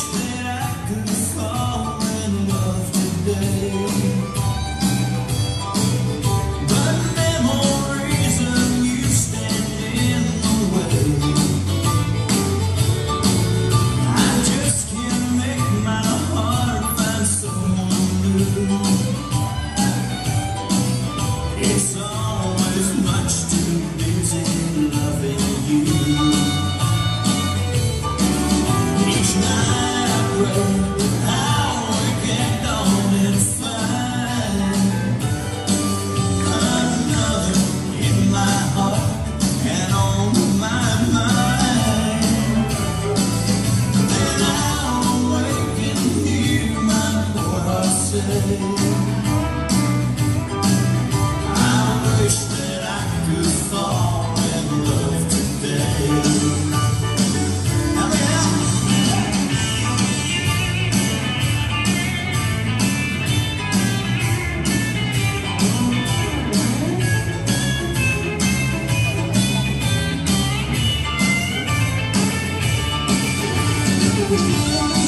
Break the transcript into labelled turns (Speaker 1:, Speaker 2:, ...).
Speaker 1: that I could fall in love today, but memories of you stand in the way. I just can't make my heart find someone new. It's always much too busy loving you. Each night I pray I'll wake at dawn and find another in my heart and on my mind. Then I'll wake and hear my poor heart say, wish that I could fall in love today. I mean,